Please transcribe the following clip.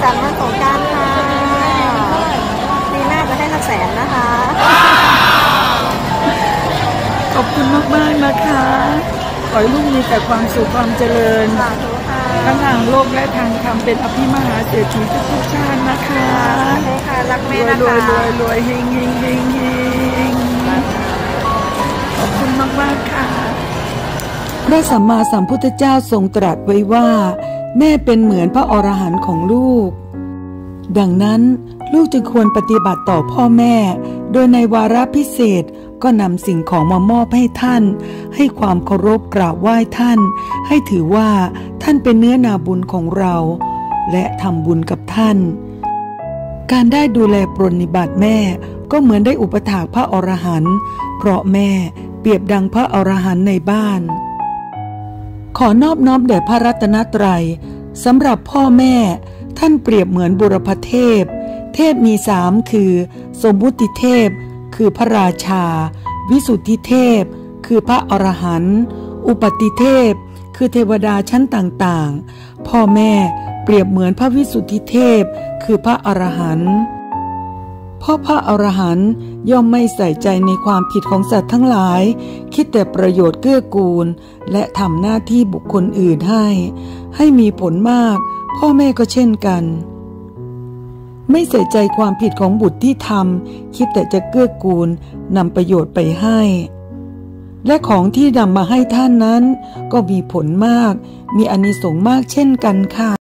สันต์วันสงกรานต์ค่ะปีหน้าจะให้100,000นะคะขอบคุณมากๆนะคะขอให้ลูกมีแต่ความสุขความเจริญทั้งทางโลกและทางธรรมเป็นอภิมหาเศรษฐีทุกชาตินะคะรักแม่นะคะรวยเฮงขอบคุณมากๆค่ะพระสัมมาสัมพุทธเจ้าทรงตรัสไว้ว่าแม่เป็นเหมือนพระอรหันต์ของลูกดังนั้นลูกจึงควรปฏิบัติต่อพ่อแม่โดยในวาระพิเศษก็นำสิ่งของมามอบให้ท่านให้ความเคารพกราบไหว้ท่านให้ถือว่าท่านเป็นเนื้อนาบุญของเราและทำบุญกับท่านการได้ดูแลปรนนิบัติแม่ก็เหมือนได้อุปถากพระอรหันต์เพราะแม่เปรียบดังพระอรหันต์ในบ้านขอนอบน้อมแด่พระรัตนตรัยสำหรับพ่อแม่ท่านเปรียบเหมือนบุรพเทพเทพมี3คือสมมุติเทพคือพระราชาวิสุทธิเทพคือพระอรหันต์อุปติเทพคือเทวดาชั้นต่างๆพ่อแม่เปรียบเหมือนพระวิสุทธิเทพคือพระอรหันต์เพราะพระอรหันต์ย่อมไม่ใส่ใจในความผิดของสัตว์ทั้งหลายคิดแต่ประโยชน์เกื้อกูลและทำหน้าที่บุคคลอื่นให้มีผลมากพ่อแม่ก็เช่นกันไม่ใส่ใจความผิดของบุตรที่ทำคิดแต่จะเกื้อกูลนำประโยชน์ไปให้และของที่นำมาให้ท่านนั้นก็มีผลมากมีอานิสงส์มากเช่นกันค่ะ